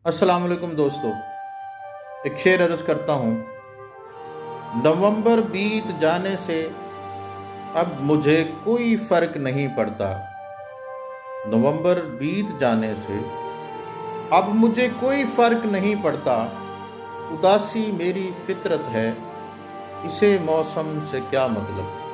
अस्सलाम वालेकुम दोस्तों, एक शेर अर्ज करता हूँ। नवंबर बीत जाने से अब मुझे कोई फर्क नहीं पड़ता। नवंबर बीत जाने से अब मुझे कोई फर्क नहीं पड़ता। उदासी मेरी फितरत है, इसे मौसम से क्या मतलब।